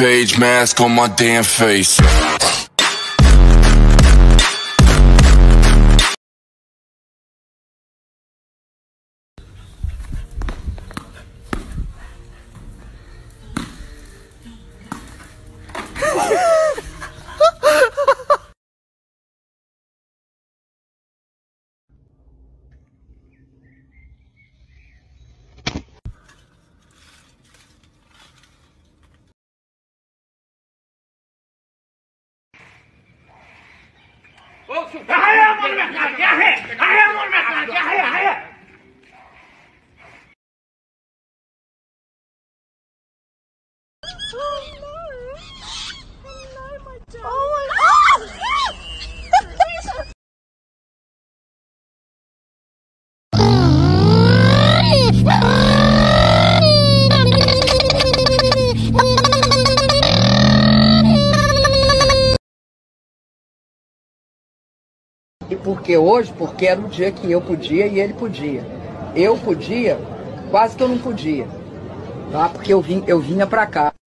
page, mask on my damn face. E porque hoje, porque era o dia que eu podia e ele podia. Eu podia, quase que eu não podia, tá? Porque eu vinha pra cá.